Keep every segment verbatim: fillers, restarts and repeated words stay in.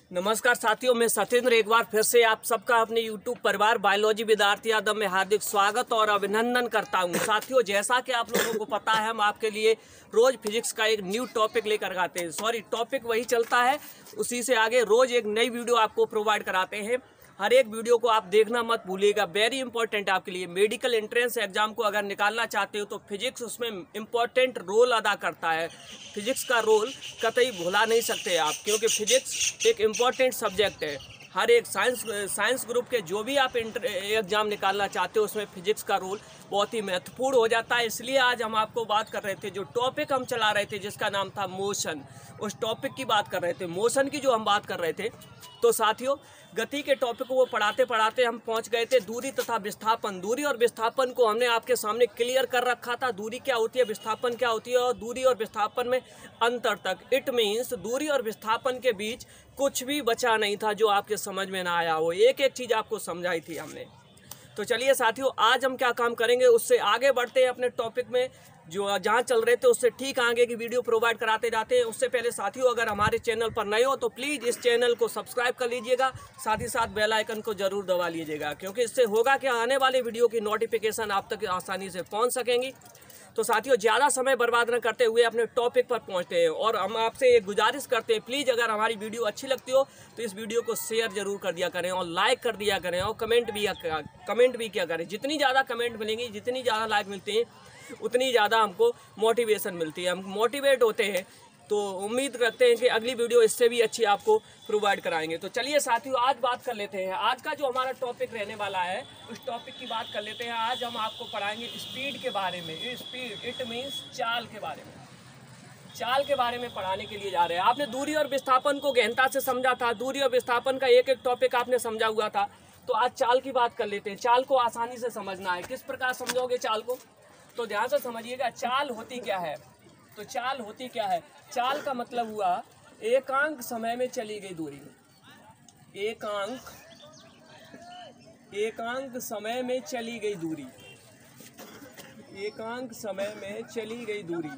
नमस्कार साथियों, मैं सत्येंद्र एक बार फिर से आप सबका अपने यूट्यूब परिवार बायोलॉजी विद्यार्थी यादव में हार्दिक स्वागत और अभिनंदन करता हूं। साथियों, जैसा कि आप लोगों को पता है, हम आपके लिए रोज फिजिक्स का एक न्यू टॉपिक लेकर आते हैं। सॉरी, टॉपिक वही चलता है, उसी से आगे रोज एक नई वीडियो आपको प्रोवाइड कराते हैं। हर एक वीडियो को आप देखना मत भूलिएगा, वेरी इंपॉर्टेंट आपके लिए। मेडिकल एंट्रेंस एग्जाम को अगर निकालना चाहते हो तो फिजिक्स उसमें इंपॉर्टेंट रोल अदा करता है। फिजिक्स का रोल कतई भुला नहीं सकते आप, क्योंकि फिजिक्स एक इम्पॉर्टेंट सब्जेक्ट है। हर एक साइंस साइंस ग्रुप के जो भी आप एग्जाम निकालना चाहते हो उसमें फिजिक्स का रोल बहुत ही महत्वपूर्ण हो जाता है। इसलिए आज हम आपको बात कर रहे थे, जो टॉपिक हम चला रहे थे जिसका नाम था मोशन, उस टॉपिक की बात कर रहे थे। मोशन की जो हम बात कर रहे थे, तो साथियों गति के टॉपिक को पढ़ाते पढ़ाते हम पहुंच गए थे दूरी तथा विस्थापन। दूरी और विस्थापन को हमने आपके सामने क्लियर कर रखा था। दूरी क्या होती है, विस्थापन क्या होती है, और दूरी और विस्थापन में अंतर तक। इट मीन्स दूरी और विस्थापन के बीच कुछ भी बचा नहीं था जो आपके समझ में ना आया हो। एक एक चीज़ आपको समझाई थी हमने। तो चलिए साथियों, आज हम क्या काम करेंगे, उससे आगे बढ़ते हैं अपने टॉपिक में। जो जहाँ चल रहे थे उससे ठीक आगे की वीडियो प्रोवाइड कराते जाते हैं। उससे पहले साथियों, अगर हमारे चैनल पर नए हो तो प्लीज़ इस चैनल को सब्सक्राइब कर लीजिएगा, साथ ही साथ बेल आइकन को जरूर दबा लीजिएगा, क्योंकि इससे होगा कि आने वाले वीडियो की नोटिफिकेशन आप तक आसानी से पहुँच सकेंगी। तो साथियों, ज़्यादा समय बर्बाद न करते हुए अपने टॉपिक पर पहुंचते हैं, और हम आपसे एक गुजारिश करते हैं, प्लीज़ अगर हमारी वीडियो अच्छी लगती हो तो इस वीडियो को शेयर जरूर कर दिया करें, और लाइक कर दिया करें, और कमेंट भी कमेंट भी किया करें। जितनी ज़्यादा कमेंट मिलेंगी, जितनी ज़्यादा लाइक मिलती हैं, उतनी ज़्यादा हमको मोटिवेशन मिलती है, हम मोटिवेट होते हैं। तो उम्मीद करते हैं कि अगली वीडियो इससे भी अच्छी आपको प्रोवाइड कराएंगे। तो चलिए साथियों, आज बात कर लेते हैं। आज का जो हमारा टॉपिक रहने वाला है, उस टॉपिक की बात कर लेते हैं। आज हम आपको पढ़ाएंगे स्पीड के बारे में। स्पीड इट मीन्स चाल के बारे में। चाल के बारे में पढ़ाने के लिए जा रहे हैं। आपने दूरी और विस्थापन को गहनता से समझा था, दूरी और विस्थापन का एक एक टॉपिक आपने समझा हुआ था। तो आज चाल की बात कर लेते हैं। चाल को आसानी से समझना है। किस प्रकार समझोगे चाल को, तो ध्यान से समझिएगा। चाल होती क्या है, तो चाल होती क्या है, चाल का मतलब हुआ एकांक समय में चली गई दूरी। एकांक एकांक समय में चली गई दूरी एकांक समय में चली गई दूरी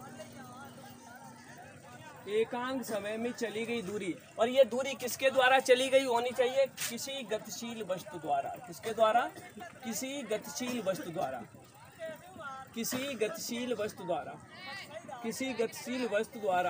एकांक समय में चली गई दूरी और ये दूरी किसके द्वारा चली गई होनी चाहिए? किसी गतिशील वस्तु द्वारा। किसके द्वारा? किसी गतिशील वस्तु द्वारा किसी गतिशील वस्तु द्वारा किसी गतिशील वस्तु द्वारा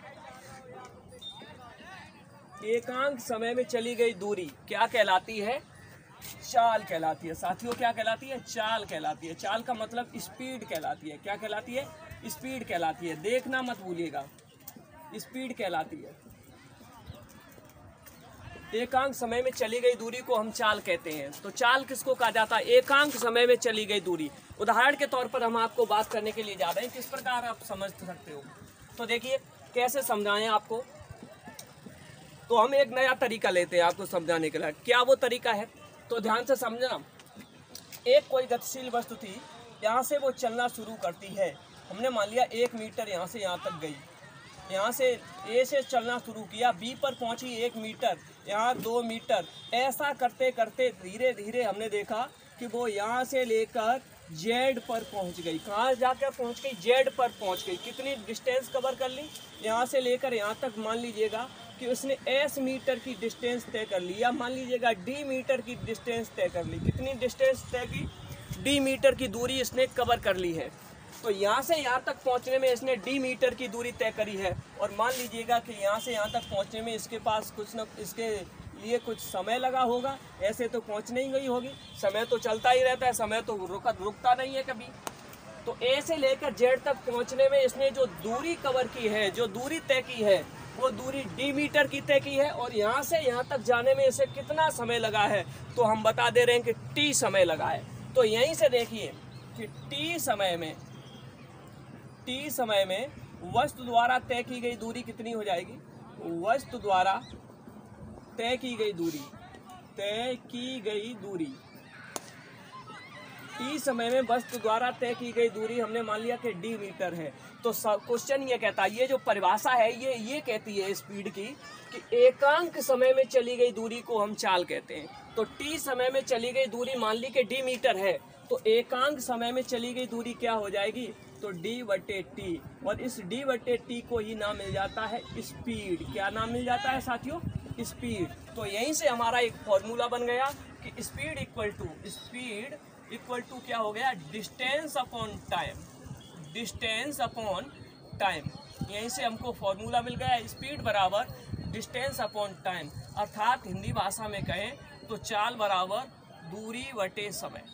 एकांक समय में चली गई दूरी क्या कहलाती है? चाल कहलाती है। साथियों, क्या कहलाती है? चाल कहलाती है। चाल का मतलब स्पीड कहलाती है। क्या कहलाती है? स्पीड कहलाती है। देखना मत भूलिएगा, स्पीड कहलाती है। एकांक समय में चली गई दूरी को हम चाल कहते हैं। तो चाल किसको कहा जाता है? एकांक समय में चली गई दूरी। उदाहरण के तौर पर हम आपको बात करने के लिए जा रहे हैं, किस प्रकार आप समझ सकते हो। तो देखिए कैसे समझाएं आपको। तो हम एक नया तरीका लेते हैं आपको समझाने के लिए। क्या वो तरीका है? तो ध्यान से समझना। एक कोई गतिशील वस्तु थी, यहाँ से वो चलना शुरू करती है। हमने मान लिया एक मीटर यहाँ से यहाँ तक गई। यहाँ से ए से चलना शुरू किया, बी पर पहुँची एक मीटर, यहाँ दो मीटर। ऐसा करते करते धीरे धीरे हमने देखा कि वो यहाँ से लेकर जेड पर पहुँच गई। कहाँ जाकर पहुँच गई? जेड पर पहुँच गई। कितनी डिस्टेंस कवर कर ली? यहाँ से लेकर यहाँ तक मान लीजिएगा कि उसने एस मीटर की डिस्टेंस तय कर ली, या मान लीजिएगा डी मीटर की डिस्टेंस तय कर ली। कितनी डिस्टेंस तय की? डी मीटर की दूरी इसने कवर कर ली है। तो यहाँ से यहाँ तक पहुँचने में इसने डी मीटर की दूरी तय करी है, और मान लीजिएगा कि यहाँ से यहाँ तक पहुँचने में इसके पास कुछ न इसके लिए कुछ समय लगा होगा। ऐसे तो पहुँच नहीं गई होगी, समय तो चलता ही रहता है, समय तो रुका रुकता नहीं है कभी। तो ए से लेकर जेड तक पहुँचने में इसने जो दूरी कवर की है, जो दूरी तय की है, वो दूरी डी मीटर की तय की है। और यहाँ से यहाँ तक जाने में इसे कितना समय लगा है? तो हम बता दे रहे हैं कि टी समय लगा है। तो यहीं से देखिए कि टी समय में टी समय में वस्तु द्वारा तय की गई दूरी कितनी हो जाएगी? वस्तु द्वारा तय की गई दूरी तय की गई दूरी टी समय में वस्तु द्वारा तय की गई दूरी हमने मान लिया कि डी मीटर है। तो क्वेश्चन ये कहता है, ये जो परिभाषा है ये ये कहती है स्पीड की कि एकांक समय में चली गई दूरी को हम चाल कहते हैं। तो टी समय में चली गई दूरी मान ली कि डी मीटर है, तो एकांक समय में चली गई दूरी क्या हो जाएगी? तो डी बटे टी, और इस डी बटे टी को ही नाम मिल जाता है स्पीड। क्या नाम मिल जाता है साथियों? स्पीड। तो यहीं से हमारा एक फॉर्मूला बन गया कि speed equal to speed equal to क्या हो गया, distance upon time, distance upon time. यहीं से हमको फॉर्मूला मिल गया, स्पीड बराबर डिस्टेंस अपॉन टाइम, अर्थात हिंदी भाषा में कहें तो चाल बराबर दूरी बटे समय,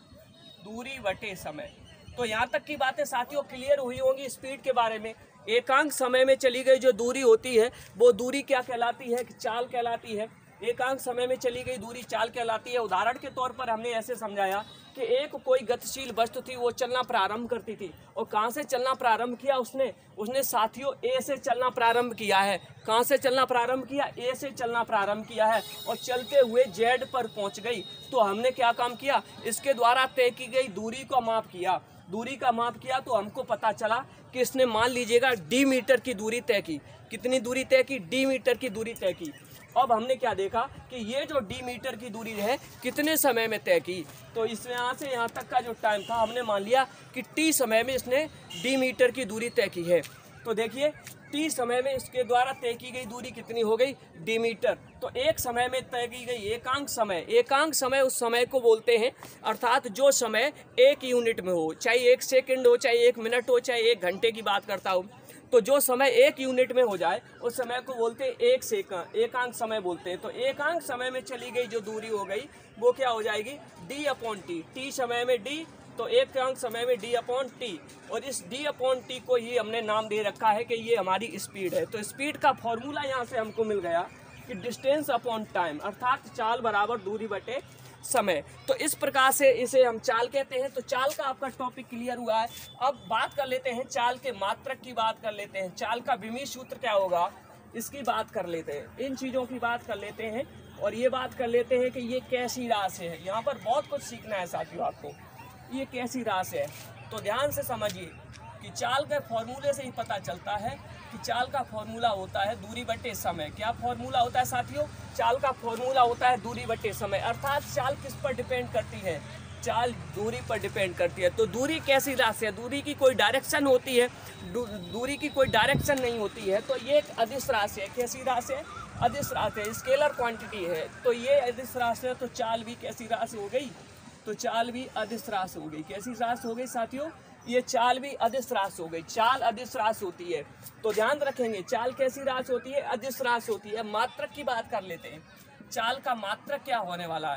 दूरी बटे समय। तो यहाँ तक की बातें साथियों क्लियर हुई होंगी स्पीड के बारे में। एकांक समय में चली गई जो दूरी होती है वो दूरी क्या कहलाती है, चाल कहलाती है। एकांक समय में चली गई दूरी चाल कहलाती है। उदाहरण के तौर पर हमने ऐसे समझाया कि एक कोई गतिशील वस्तु थी, वो चलना प्रारंभ करती थी, और कहाँ से चलना प्रारंभ किया उसने उसने साथियों ए से चलना प्रारंभ किया है। कहाँ से चलना प्रारंभ किया, ए से चलना प्रारंभ किया है, और चलते हुए जेड पर पहुँच गई। तो हमने क्या काम किया, इसके द्वारा तय की गई दूरी को माप किया, दूरी का माप किया तो हमको पता चला कि इसने मान लीजिएगा डी मीटर की दूरी तय की। कितनी दूरी तय की, डी मीटर की दूरी तय की। अब हमने क्या देखा कि ये जो डी मीटर की दूरी है कितने समय में तय की। तो इस यहाँ से यहाँ तक का जो टाइम था हमने मान लिया कि टी समय में इसने डी मीटर की दूरी तय की है। तो देखिए टी समय में इसके द्वारा तय की गई दूरी कितनी हो गई, डी मीटर। तो एक समय में तय की गई एकांक समय, एकांक समय उस समय को बोलते हैं, अर्थात जो समय एक यूनिट में हो, चाहे एक सेकंड हो, चाहे एक मिनट हो, चाहे एक घंटे की बात करता हूँ, तो जो समय एक यूनिट में हो जाए उस समय को बोलते हैं एक सेकंड, एकांक समय बोलते हैं। तो एकांक समय में चली गई जो दूरी हो गई वो क्या हो जाएगी, डी अपॉन टी। टी समय में डी, तो एकांक समय में डी अपॉन टी, और इस डी अपॉन टी को ही हमने नाम दे रखा है कि ये हमारी स्पीड है। तो स्पीड का फॉर्मूला यहाँ से हमको मिल गया कि डिस्टेंस अपॉन टाइम, अर्थात चाल बराबर दूरी बटे समय। तो इस प्रकार से इसे हम चाल कहते हैं। तो चाल का आपका टॉपिक क्लियर हुआ है। अब बात कर लेते हैं चाल के मात्रक की बात कर लेते हैं। चाल का विमीय सूत्र क्या होगा इसकी बात कर लेते हैं, इन चीज़ों की बात कर लेते हैं, और ये बात कर लेते हैं कि ये कैसी राशि है। यहाँ पर बहुत कुछ सीखना है साथियों आपको, ये कैसी राशि है। तो ध्यान से समझिए कि चाल के फॉर्मूले से ही पता चलता है कि चाल का फॉर्मूला होता है दूरी बटे समय। क्या फॉर्मूला होता है साथियों, चाल का फॉर्मूला होता है दूरी बटे समय। अर्थात चाल किस पर डिपेंड करती है, चाल दूरी पर डिपेंड करती है। तो दूरी कैसी राशि है, दूरी की कोई डायरेक्शन होती है, दूरी की कोई डायरेक्शन नहीं होती है। तो ये एक अदिश राशि है। कैसी राशि है, अदिश राशि है, स्केलर क्वांटिटी है। तो ये अदिश राशि है, तो चाल भी कैसी राशि हो गई, तो चाल भी अदिश राशि हो गई। कैसी राशि हो गई साथियों, ये चाल भी अदिश राशि हो गई। चाल अदिश राशि होती है, तो ध्यान रखेंगे चाल कैसी राशि होती है, अदिश राशि होती है। मात्रक की बात कर लेते हैं, चाल का मात्रक क्या होने वाला है,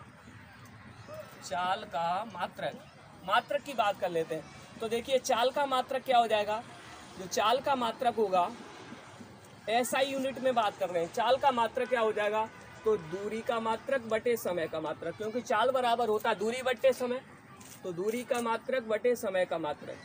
चाल का मात्रक, मात्रक की बात कर लेते हैं। तो देखिए चाल का मात्रक क्या हो जाएगा, जो चाल का मात्रक होगा एसआई यूनिट में बात कर रहे हैं। चाल का मात्रक क्या हो जाएगा, तो दूरी का मात्रक बटे समय का मात्रक, क्योंकि चाल बराबर होता है दूरी बटे समय। तो दूरी का मात्रक बटे समय का मात्रक,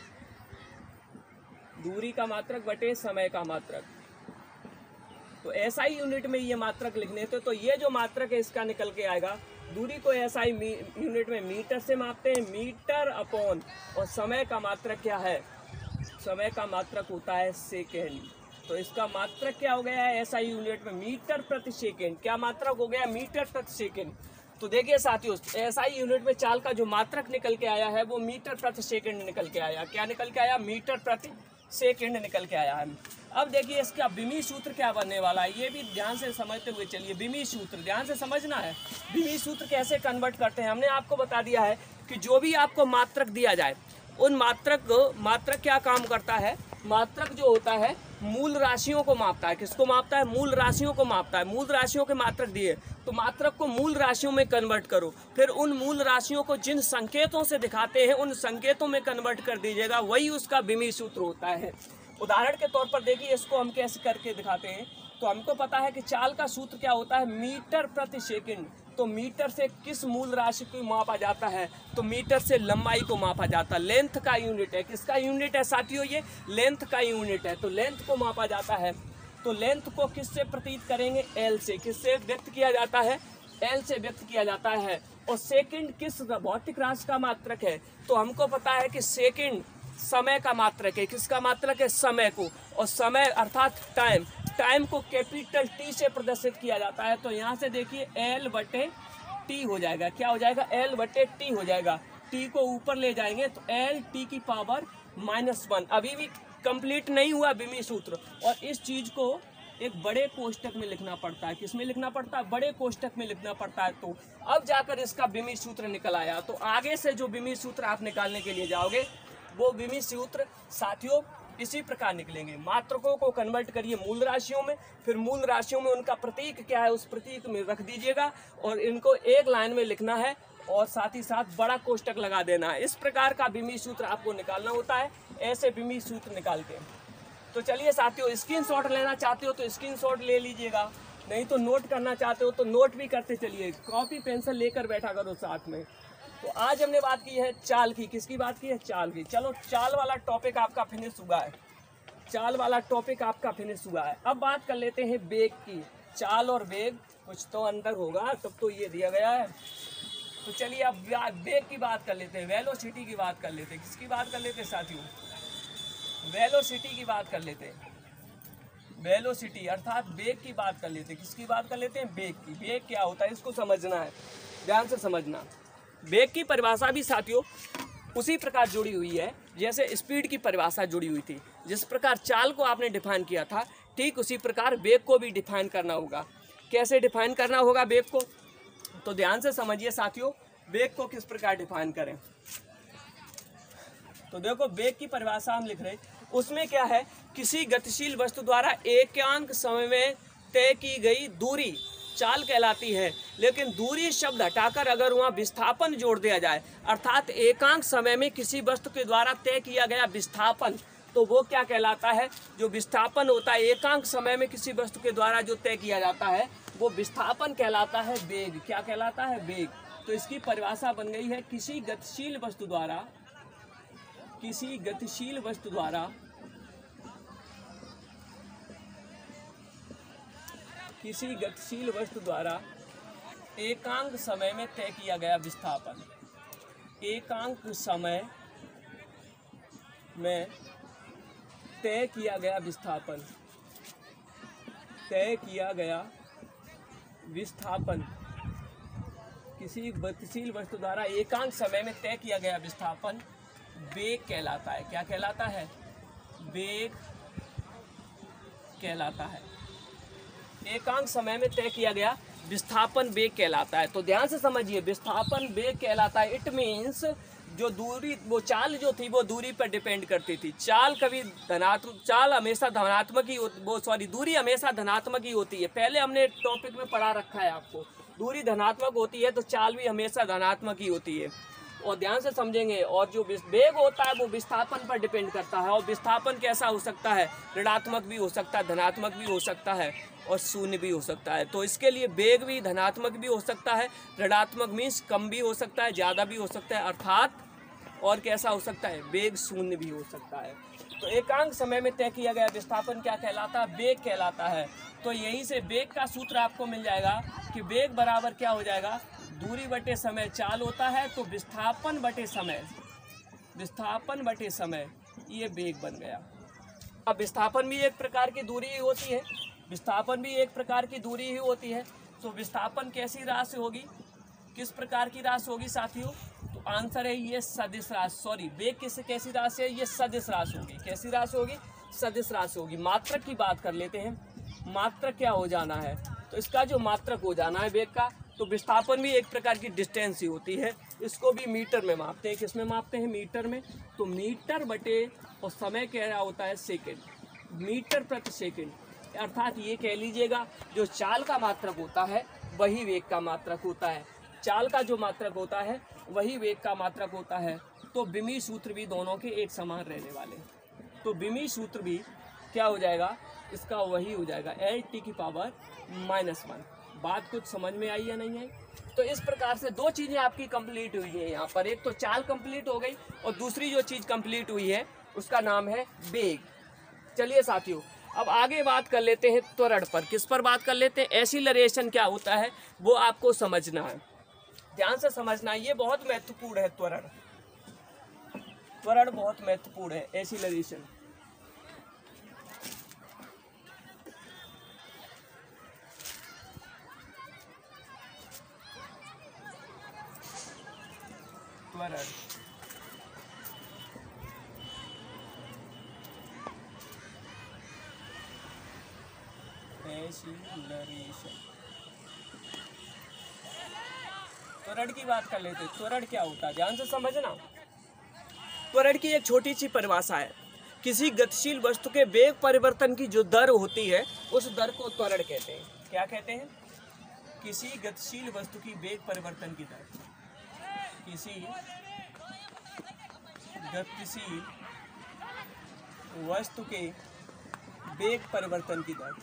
दूरी का मात्रक बटे समय का मात्रक। तो एसआई यूनिट में ये मात्रक लिखने थे, तो ये जो मात्रक है इसका निकल के आएगा। दूरी को एसआई यूनिट में मीटर से मापते हैं, मीटर अपॉन, और समय का मात्रक क्या है, समय का मात्रक होता है सेकेंड। तो इसका मात्रक क्या हो गया है एसआई यूनिट में, मीटर प्रति सेकेंड। क्या मात्रक हो गया, मीटर प्रति सेकेंड। तो देखिए साथियों एसआई यूनिट में चाल का जो मात्रक निकल के आया है वो मीटर प्रति सेकेंड निकल के आया। क्या निकल के आया, मीटर प्रति सेकेंड निकल के आया है। अब देखिए इसका विमीय सूत्र क्या बनने वाला है, ये भी ध्यान से समझते हुए चलिए। विमीय सूत्र ध्यान से समझना है, विमीय सूत्र कैसे कन्वर्ट करते हैं। हमने आपको बता दिया है कि जो भी आपको मात्रक दिया जाए उन मात्रक मात्रक क्या काम करता है, मात्रक जो होता है मूल राशियों को मापता है। किसको मापता है, मूल राशियों को मापता है। मूल राशियों के मात्रक दिए तो मात्रक को मूल राशियों में कन्वर्ट करो, फिर उन मूल राशियों को जिन संकेतों से दिखाते हैं उन संकेतों में कन्वर्ट कर दीजिएगा, वही उसका विमीय सूत्र होता है। उदाहरण के तौर पर देखिए इसको हम कैसे करके दिखाते हैं। तो हमको पता है कि चाल का सूत्र क्या होता है, मीटर प्रति सेकंड। तो मीटर से किस मूल राशि को मापा जाता है, तो मीटर से लंबाई को मापा जाता है। लेंथ का यूनिट है, किसका यूनिट है साथियों, ये लेंथ का यूनिट है। तो लेंथ को मापा जाता है। तो लेंथ को किससे प्रतीत करेंगे, एल से। किससे व्यक्त किया जाता है, एल से व्यक्त किया जाता है। और सेकंड किस भौतिक राशि का मात्रक है, तो हमको पता है कि सेकंड समय का मात्रक है। किसका मात्रक है, समय को। और समय अर्थात टाइम, टाइम को कैपिटल टी से प्रदर्शित किया जाता है। तो यहाँ से देखिए एल बटे टी हो जाएगा। क्या हो जाएगा, एल बटे टी हो जाएगा। टी को ऊपर ले जाएंगे तो एल टी की पावर माइनस वन। अभी भी कंप्लीट नहीं हुआ विमीय सूत्र। और इस चीज को एक बड़े कोष्टक में लिखना पड़ता है। किसमें लिखना पड़ता है? बड़े कोष्टक में लिखना पड़ता है। तो अब जाकर इसका विमीय सूत्र निकल आया। तो आगे से जो विमीय सूत्र आप निकालने के लिए जाओगे वो विमीय सूत्र साथियों इसी प्रकार निकलेंगे। मात्रकों को कन्वर्ट करिए मूल राशियों में, फिर मूल राशियों में उनका प्रतीक क्या है उस प्रतीक में रख दीजिएगा और इनको एक लाइन में लिखना है और साथ ही साथ बड़ा कोष्टक लगा देना है। इस प्रकार का विमीय सूत्र आपको निकालना होता है। ऐसे विमीय सूत्र निकालते हैं। तो चलिए साथियों, स्क्रीनशॉट लेना चाहते हो तो स्क्रीनशॉट ले लीजिएगा, नहीं तो नोट करना चाहते हो तो नोट भी करते चलिए। कॉपी पेंसिल लेकर बैठा करो साथ में। तो आज हमने बात की है चाल की। किसकी बात की है? चाल की। चलो, चाल वाला टॉपिक आपका फिनिश हुआ है। चाल वाला टॉपिक आपका फिनिश हुआ है। अब बात कर लेते हैं वेग की। चाल और वेग कुछ तो अंतर होगा, तब तो ये दिया गया है। तो चलिए अब वेग की बात कर लेते हैं, वेलोसिटी की बात कर लेते हैं। किसकी बात कर लेते हैं साथियों? वेलोसिटी की बात कर लेते हैं। वेलोसिटी अर्थात वेग की बात कर लेते हैं। किसकी बात कर लेते हैं? वेग की। वेग क्या होता है इसको समझना है, ध्यान से समझना। वेग की परिभाषा भी साथियों उसी प्रकार जुड़ी हुई है जैसे स्पीड की परिभाषा जुड़ी हुई थी। जिस प्रकार चाल को आपने डिफाइन किया था, ठीक उसी प्रकार वेग को भी डिफाइन करना होगा। कैसे डिफाइन करना होगा वेग को? तो ध्यान से समझिए साथियों, वेग को किस प्रकार डिफाइन करें। तो देखो, वेग की परिभाषा हम लिख रहे हैं, उसमें क्या है? किसी गतिशील वस्तु द्वारा एकांक समय में तय की गई दूरी चाल कहलाती है। लेकिन दूरी शब्द हटाकर अगर वहाँ विस्थापन जोड़ दिया जाए, अर्थात एकांक समय में किसी वस्तु के द्वारा तय किया गया विस्थापन, तो वो क्या कहलाता है? जो विस्थापन होता है एकांक समय में किसी वस्तु के द्वारा जो तय किया जाता है वो विस्थापन कहलाता है वेग। क्या कहलाता है? वेग। तो इसकी परिभाषा बन गई है, किसी गतिशील वस्तु द्वारा किसी गतिशील वस्तु द्वारा किसी गतिशील वस्तु द्वारा एकांक समय में तय किया गया विस्थापन। एकांक समय में तय किया गया विस्थापन तय किया गया विस्थापन किसी गतिशील वस्तु द्वारा एकांक समय में तय किया गया विस्थापन वेग कहलाता है। क्या कहलाता है? वेग कहलाता है। एकांक समय में तय किया गया विस्थापन वेग कहलाता है। तो ध्यान से समझिए, विस्थापन वेग कहलाता है। इट मीन्स जो दूरी, वो चाल जो थी वो दूरी पर डिपेंड करती थी। चाल कभी धनात्मक, चाल हमेशा धनात्मक ही वो सॉरी दूरी हमेशा धनात्मक ही होती है। पहले हमने टॉपिक में पढ़ा रखा है आपको, दूरी धनात्मक होती है तो चाल भी हमेशा धनात्मक ही होती है। और ध्यान से समझेंगे। और जो वेग होता है वो विस्थापन पर डिपेंड करता है। और विस्थापन कैसा हो सकता है? ऋणात्मक भी हो सकता है, धनात्मक भी हो सकता है और शून्य भी हो सकता है। तो इसके लिए वेग भी धनात्मक भी हो सकता है, ऋणात्मक मीन्स कम भी हो सकता है, ज़्यादा भी हो सकता है, अर्थात और कैसा हो सकता है? वेग शून्य भी हो सकता है। तो एकांक समय में तय किया गया विस्थापन क्या कहलाता है? वेग कहलाता है। तो यहीं से वेग का सूत्र आपको मिल जाएगा कि वेग बराबर क्या हो जाएगा? दूरी बटे समय चाल होता है तो विस्थापन बटे समय विस्थापन बटे समय ये वेग बन गया। अब विस्थापन भी एक प्रकार की दूरी ही होती है विस्थापन भी एक प्रकार की दूरी ही होती है। तो विस्थापन कैसी राशि होगी? किस प्रकार की राशि होगी साथियों? तो आंसर है ये सदिश राशि, सॉरी वेग किस कैसी राशि है? ये सदिश राशि होगी। कैसी राशि होगी? सदिश राशि होगी। मात्रक की बात कर लेते हैं। मात्रक क्या हो जाना है? तो इसका जो मात्रक हो जाना है वेग का, तो विस्थापन भी एक प्रकार की डिस्टेंस ही होती है। इसको भी मीटर में मापते हैं। किस में मापते हैं? मीटर में। तो मीटर बटे और समय क्या होता है? सेकेंड, मीटर प्रति सेकेंड। अर्थात ये कह लीजिएगा जो चाल का मात्रक होता है वही वेग का मात्रक होता है। चाल का जो मात्रक होता है वही वेग का मात्रक होता है। तो विमीय सूत्र भी दोनों के एक समान रहने वाले। तो विमीय सूत्र भी क्या हो जाएगा? इसका वही हो जाएगा एच टी की पावर माइनस वन। बात कुछ समझ में आई या नहीं है? तो इस प्रकार से दो चीज़ें आपकी कंप्लीट हुई है यहाँ पर। एक तो चाल कंप्लीट हो गई और दूसरी जो चीज़ कंप्लीट हुई है उसका नाम है वेग। चलिए साथियों, अब आगे बात कर लेते हैं त्वरण पर। किस पर बात कर लेते हैं? एक्सीलरेशन क्या होता है वो आपको समझना है, ध्यान से समझना है। ये बहुत महत्वपूर्ण है। त्वरण त्वरण बहुत महत्वपूर्ण है। एक्सीलरेशन त्वरण एक्सीलरेशन। त्वरण की बात कर लेते। त्वरण क्या होता है, ध्यान से समझना। त्वरण की एक छोटी सी परिभाषा है, किसी गतिशील वस्तु के वेग परिवर्तन की जो दर होती है उस दर को त्वरण कहते हैं। क्या कहते हैं? किसी गतिशील वस्तु की वेग परिवर्तन की दर, किसी गतिशील वस्तु के वेग परिवर्तन की दर,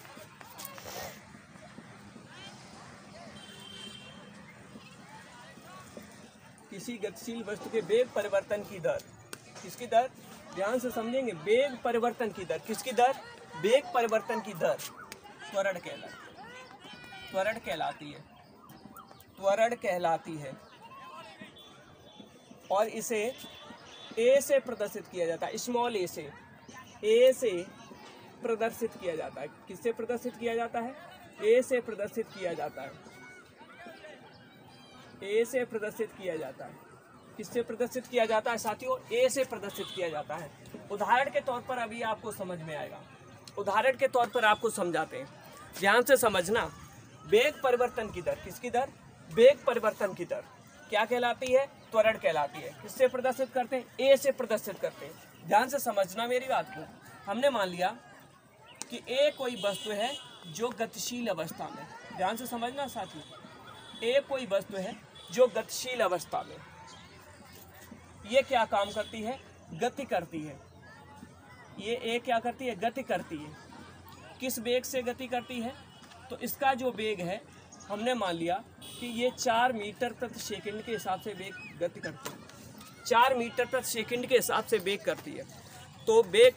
किसी गतिशील वस्तु के वेग परिवर्तन की दर, किसकी दर, ध्यान से समझेंगे, वेग परिवर्तन की दर, किसकी दर, वेग परिवर्तन की दर त्वरण कहलाती है, त्वरण कहलाती है, त्वरण कहलाती है। और इसे ए से प्रदर्शित किया जाता है, स्मॉल ए से, ए से प्रदर्शित किया जाता है। किससे प्रदर्शित किया जाता है? ए से प्रदर्शित किया जाता है, ए से प्रदर्शित किया जाता है। किससे प्रदर्शित किया जाता है साथियों? ए से प्रदर्शित किया जाता है। उदाहरण के तौर पर अभी आपको समझ में आएगा, उदाहरण के तौर पर आपको समझाते हैं, ध्यान से समझना। वेग परिवर्तन की दर, किसकी दर, वेग परिवर्तन की दर क्या कहलाती है? त्वरण कहलाती है। किससे प्रदर्शित करते हैं? ए से प्रदर्शित करते हैं। ध्यान से समझना मेरी बात को। हमने मान लिया कि ए कोई वस्तु है जो गतिशील अवस्था में, ध्यान से समझना साथियों, ए कोई वस्तु है जो गतिशील अवस्था में, ये क्या काम करती है? गति करती है। ये ए क्या करती है? गति करती है। किस वेग से गति करती है? तो इसका जो वेग है, हमने मान लिया कि ये चार मीटर प्रति सेकंड के हिसाब से वेग गति करती है, चार मीटर प्रति सेकंड के हिसाब से वेग करती है। तो वेग,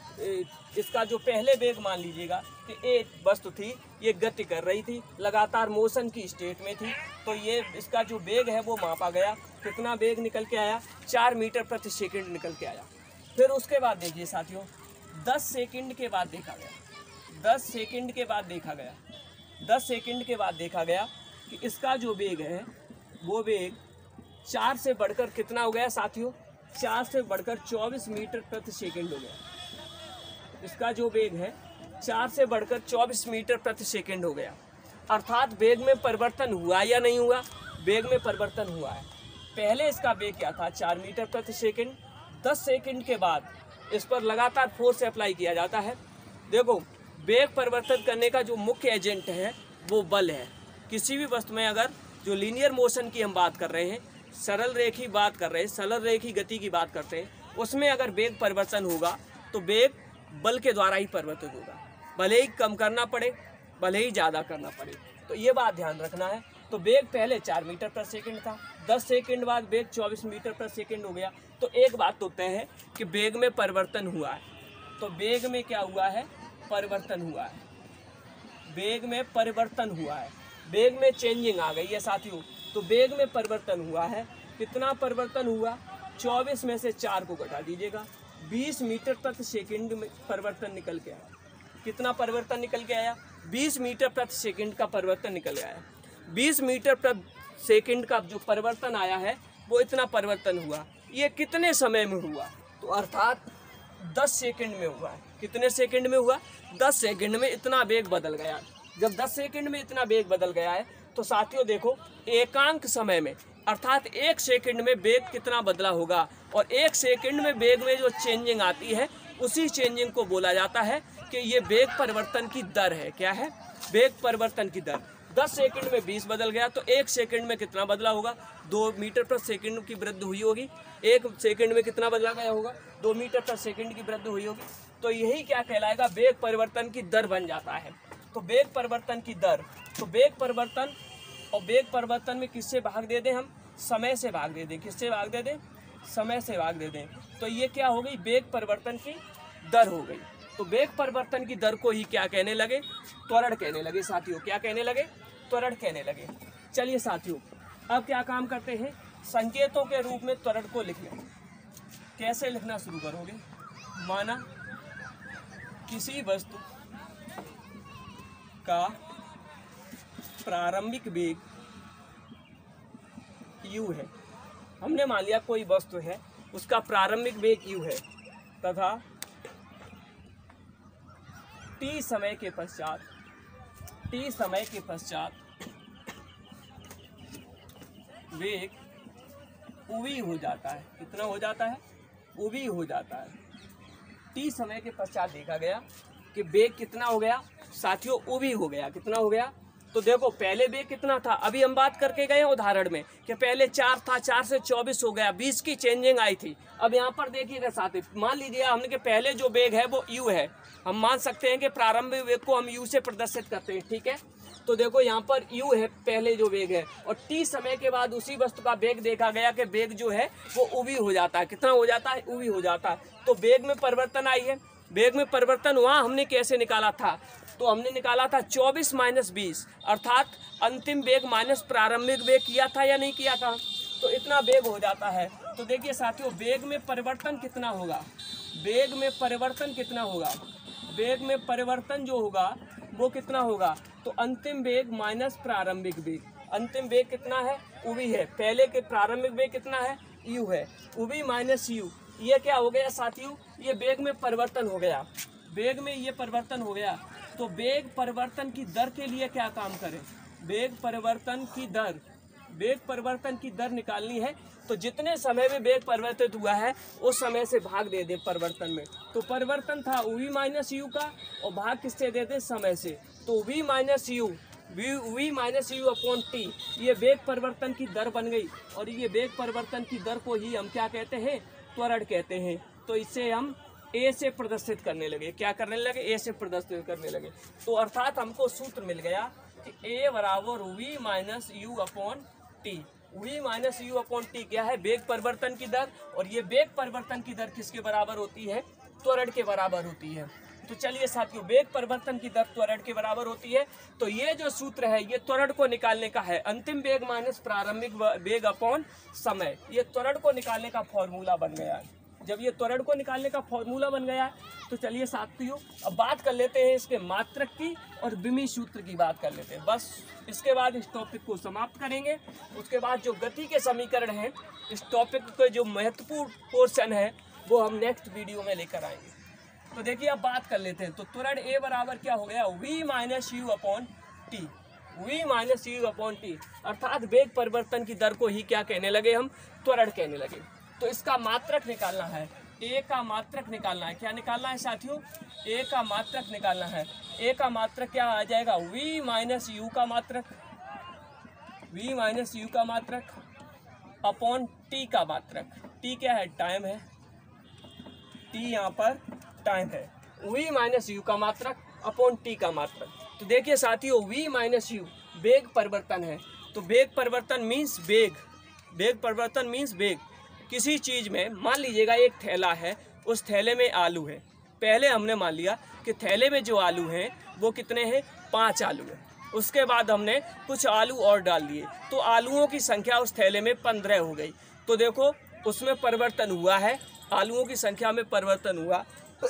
इसका जो पहले वेग मान लीजिएगा कि एक वस्तु थी, ये गति कर रही थी, लगातार मोशन की स्टेट में थी, तो ये इसका जो वेग है वो मापा गया। कितना वेग निकल के आया? चार मीटर प्रति सेकंड निकल के आया। फिर उसके बाद देखिए साथियों, दस सेकंड के बाद देखा गया, दस सेकंड के बाद देखा गया, दस सेकंड के बाद देखा गया कि इसका जो वेग है वो वेग चार से बढ़कर कितना हो गया साथियों? चार से बढ़कर चौबीस मीटर प्रति सेकंड हो गया। इसका जो वेग है चार से बढ़कर चौबीस मीटर प्रति सेकंड हो गया। अर्थात वेग में परिवर्तन हुआ या नहीं हुआ? वेग में परिवर्तन हुआ है। पहले इसका वेग क्या था? चार मीटर प्रति सेकंड। दस सेकंड के बाद इस पर लगातार फोर्स अप्लाई किया जाता है। देखो, वेग परिवर्तन करने का जो मुख्य एजेंट है वो बल है। किसी भी वस्तु में अगर जो लीनियर मोशन की हम बात कर रहे हैं, सरल रेखी बात कर रहे हैं, सरल रेखी गति की बात करते हैं, उसमें अगर वेग परिवर्तन होगा तो वेग बल के द्वारा ही परिवर्तित होगा, भले ही कम करना पड़े, भले ही ज़्यादा करना पड़े। तो ये बात ध्यान रखना है। तो वेग पहले चार मीटर प्रति सेकंड था, दस सेकंड बाद वेग चौबीस मीटर प्रति सेकंड हो गया। तो एक बात तो तय है कि वेग में परिवर्तन हुआ है। तो वेग में क्या हुआ है? परिवर्तन हुआ है। वेग में परिवर्तन हुआ है, वेग में चेंजिंग आ गई है साथियों। तो वेग में परिवर्तन हुआ है। कितना परिवर्तन हुआ? चौबीस में से चार को घटा दीजिएगा, बीस मीटर प्रति सेकंड में परिवर्तन निकल के आया। कितना परिवर्तन निकल के आया? बीस मीटर प्रति सेकंड का परिवर्तन निकल के आया। बीस मीटर प्रति सेकंड का जो परिवर्तन आया है वो इतना परिवर्तन हुआ। ये कितने समय में हुआ? तो अर्थात दस सेकंड में हुआ है। कितने सेकंड में हुआ? दस सेकंड में इतना वेग बदल गया। जब दस सेकंड में इतना वेग बदल गया है तो साथियों देखो, एकांक समय में अर्थात एक सेकंड में वेग कितना बदला होगा, और एक सेकंड में वेग में जो चेंजिंग आती है उसी चेंजिंग को बोला जाता है कि ये वेग परिवर्तन की दर है। क्या है? वेग परिवर्तन की दर। दस सेकंड में बीस बदल गया तो एक सेकंड में कितना बदला होगा? दो मीटर प्रति सेकंड की वृद्धि हुई होगी। एक सेकंड में कितना बदला गया होगा? दो मीटर प्रति सेकंड की वृद्धि हुई होगी। तो यही क्या कहलाएगा? वेग परिवर्तन की दर बन जाता है। तो वेग परिवर्तन की दर, तो वेग परिवर्तन और वेग परिवर्तन में किससे भाग दे दें हम? समय से भाग दे दें। किससे भाग दे दें? समय से भाग दे दें। तो ये क्या हो गई? वेग परिवर्तन की दर हो गई। तो वेग परिवर्तन की दर को ही क्या कहने लगे? त्वरण कहने लगे साथियों। क्या कहने लगे? त्वरण कहने लगे। चलिए साथियों, अब क्या काम करते हैं? संकेतों के रूप में त्वरण को लिख लें। कैसे लिखना शुरू करोगे? माना किसी वस्तु का प्रारंभिक वेग u है। हमने मान लिया कोई वस्तु है, उसका प्रारंभिक वेग u है तथा t समय के पश्चात टी समय के पश्चात वेग उवी हो जाता है। कितना हो जाता है? उवी हो जाता है। टी समय के पश्चात देखा गया कि वेग कितना हो गया साथियों? उवी हो गया। कितना हो गया? तो देखो पहले वेग कितना था, अभी हम बात करके गए उदाहरण में कि पहले चार था, चार से चौबीस हो गया, बीस की चेंजिंग आई थी। अब यहाँ पर देखिएगा साथी, मान लीजिए हमने कि पहले जो वेग है वो यू है, हम मान सकते हैं कि प्रारंभिक वेग को हम यू से प्रदर्शित करते हैं, ठीक है। तो देखो यहाँ पर यू है पहले जो वेग है, और टी समय के बाद उसी वस्तु का वेग देखा गया कि वेग जो है वो उवी हो जाता है। कितना हो जाता है? उवी हो जाता है। तो वेग में परिवर्तन आई है। वेग में परिवर्तन हुआ, हमने कैसे निकाला था? तो हमने निकाला था चौबीस माइनस बीस, अर्थात अंतिम वेग माइनस प्रारंभिक वेग किया था या नहीं किया था? तो इतना वेग हो जाता है। तो देखिए साथियों, वेग में परिवर्तन कितना होगा? वेग में परिवर्तन कितना होगा? वेग में परिवर्तन जो होगा वो कितना होगा? तो अंतिम वेग माइनस प्रारंभिक वेग। अंतिम वेग कितना है? उवी है। पहले के प्रारंभिक वेग कितना है? यू है। उवी माइनस यू, ये क्या हो गया साथियों? ये वेग में परिवर्तन हो गया। वेग में ये परिवर्तन हो गया। तो वेग परिवर्तन की दर के लिए क्या काम करें? वेग परिवर्तन की दर, वेग परिवर्तन की दर निकालनी है। तो जितने समय में वेग परिवर्तित हुआ है उस समय से भाग दे दे परिवर्तन में। तो परिवर्तन था वी माइनस यू का, और भाग किससे दे दे? समय से। तो V minus U, V V minus U upon T, ये वेग परिवर्तन की दर बन गई। और ये वेग परिवर्तन की दर को ही हम क्या कहते हैं? त्वरण कहते हैं। तो इससे हम ए से प्रदर्शित करने लगे। क्या करने लगे? ए से प्रदर्शित करने लगे। तो अर्थात हमको सूत्र मिल गया कि ए बराबर V minus U upon T. V minus U upon T क्या है? वेग परिवर्तन की दर। और ये वेग परिवर्तन की दर किसके बराबर होती है? त्वरण के बराबर होती है। तो चलिए साथियों, वेग परिवर्तन की दर त्वरण के बराबर होती है। तो ये जो सूत्र है ये त्वरण को निकालने का है। अंतिम वेग माइनस प्रारंभिक वेग अपॉन समय, ये त्वरण को निकालने का फॉर्मूला बन गया है। जब ये त्वरण को निकालने का फॉर्मूला बन गया है तो चलिए साथियों अब बात कर लेते हैं इसके मात्रक की और विमी सूत्र की बात कर लेते हैं। बस इसके बाद इस टॉपिक को समाप्त करेंगे। उसके बाद जो गति के समीकरण हैं, इस टॉपिक के जो महत्वपूर्ण पोर्शन है वो हम नेक्स्ट वीडियो में लेकर आएंगे। तो देखिए अब बात कर लेते हैं। तो त्वरण ए बराबर क्या हो गया? V minus U upon T. V minus U upon T, अर्थात वेग परिवर्तन की दर को ही क्या कहने लगे? हम त्वरण कहने लगे। तो इसका मात्रक निकालना है, ए का मात्रक निकालना है। क्या निकालना है साथियों? ए का मात्रक निकालना है। ए का मात्रक क्या आ जाएगा? वी माइनस यू का मात्रक, वी माइनस यू का मात्रक अपॉन टी का मात्रक। टी क्या है? टाइम है। टी यहाँ पर टाइम है। वी माइनस यू का मात्रक अपॉन टी का मात्रक। तो देखिए साथियों, वी माइनस यू वेग परिवर्तन है। तो वेग परिवर्तन मीन्स वेग, वेग परिवर्तन मीन्स वेग। किसी चीज़ में मान लीजिएगा एक थैला है, उस थैले में आलू है। पहले हमने मान लिया कि थैले में जो आलू हैं वो कितने हैं? पाँच आलू हैं। उसके बाद हमने कुछ आलू और डाल दिए, तो आलूओं की संख्या उस थैले में पंद्रह हो गई। तो देखो उसमें परिवर्तन हुआ है, आलूओं की संख्या में परिवर्तन हुआ।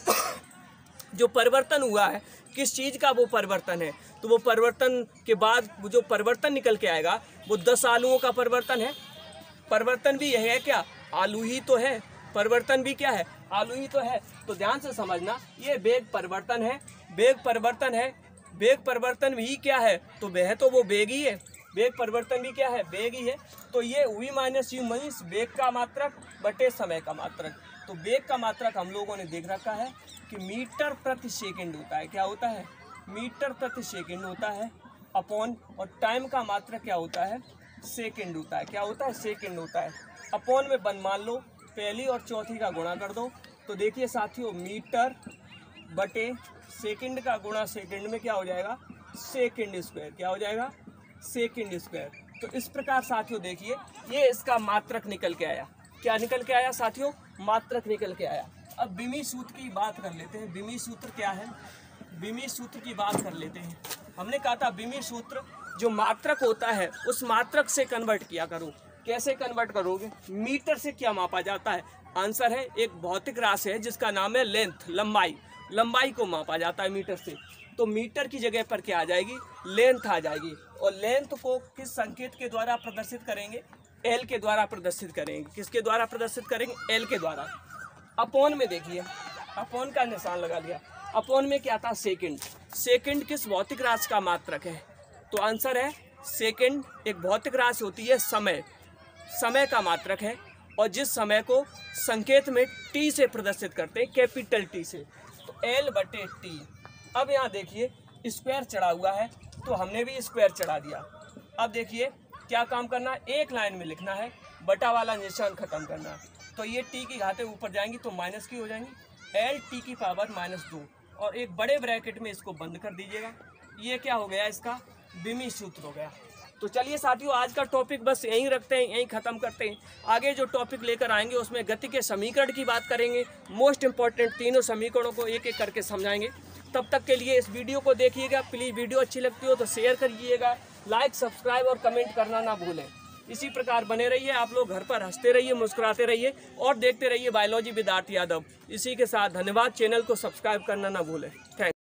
जो परिवर्तन हुआ है किस चीज़ का वो परिवर्तन है? तो वो परिवर्तन के बाद वो जो परिवर्तन निकल के आएगा वो दस आलूओं का परिवर्तन है। परिवर्तन भी यही है क्या? आलू ही तो है। परिवर्तन भी क्या है? आलू ही तो है। तो ध्यान से समझना, ये वेग परिवर्तन है। वेग परिवर्तन है, वेग परिवर्तन भी क्या है? तो वह तो वो वेग ही है। वेग परिवर्तन भी क्या है? वेग ही है। तो ये वी माइनस यू मीन्स वेग का मात्रक बटे समय का मात्रक। तो वेग का मात्रक हम लोगों ने देख रखा है कि मीटर प्रति सेकंड होता है। क्या होता है? मीटर प्रति सेकंड होता है अपॉन, और टाइम का मात्रक क्या होता है? सेकंड होता है। क्या होता है? सेकंड होता है। अपॉन में बन मान लो, पहली और चौथी का गुणा कर दो। तो देखिए साथियों, मीटर बटे सेकंड का गुणा सेकंड में क्या हो जाएगा? Second square. क्या हो जाएगा? Second square. तो इस प्रकार साथियों देखिए ये इसका मात्रक निकल के आया। क्या निकल के आया साथियों? मात्रक निकल के आया। अब विमी सूत्र की बात कर लेते हैं। विमी सूत्र क्या है? विमी सूत्र की बात कर लेते हैं। हमने कहा था विमी सूत्र जो मात्रक होता है उस मात्रक से कन्वर्ट किया करो। कैसे कन्वर्ट करोगे? मीटर से क्या मापा जाता है? आंसर है एक भौतिक राशि है जिसका नाम है लेंथ, लंबाई। लंबाई को मापा जाता है मीटर से। तो मीटर की जगह पर क्या आ जाएगी? लेंथ आ जाएगी। और लेंथ को किस संकेत के द्वारा प्रदर्शित करेंगे? एल के द्वारा प्रदर्शित करेंगे। किसके द्वारा प्रदर्शित करेंगे? एल के द्वारा। अपॉन में देखिए, अपॉन का निशान लगा लिया। अपॉन में क्या था, सेकंड। सेकंड किस भौतिक राशि का मात्रक है? तो आंसर है सेकंड एक भौतिक राशि होती है, समय समय का मात्रक है, और जिस समय को संकेत में टी से प्रदर्शित करते हैं, कैपिटल टी से, तो एल बटे टी। अब यहाँ देखिए स्क्वायर चढ़ा हुआ है, तो हमने भी स्क्वायर चढ़ा दिया। अब देखिए क्या काम करना है, एक लाइन में लिखना है, बटा वाला निशान खत्म करना है। तो ये टी की घातें ऊपर जाएंगी तो माइनस की हो जाएंगी, एल टी की पावर माइनस दो, और एक बड़े ब्रैकेट में इसको बंद कर दीजिएगा। ये क्या हो गया, इसका विमी सूत्र हो गया। तो चलिए साथियों, आज का टॉपिक बस यहीं रखते हैं, यहीं ख़त्म करते हैं। आगे जो टॉपिक लेकर आएंगे उसमें गति के समीकरण की बात करेंगे, मोस्ट इंपॉर्टेंट तीनों समीकरणों को एक एक करके समझाएंगे। तब तक के लिए इस वीडियो को देखिएगा, प्लीज़ वीडियो अच्छी लगती हो तो शेयर करिएगा, लाइक सब्सक्राइब और कमेंट करना ना भूलें। इसी प्रकार बने रहिए आप लोग, घर पर हंसते रहिए, मुस्कुराते रहिए और देखते रहिए बायोलॉजी विद आर्थ यादव। इसी के साथ धन्यवाद, चैनल को सब्सक्राइब करना ना भूलें। थैंक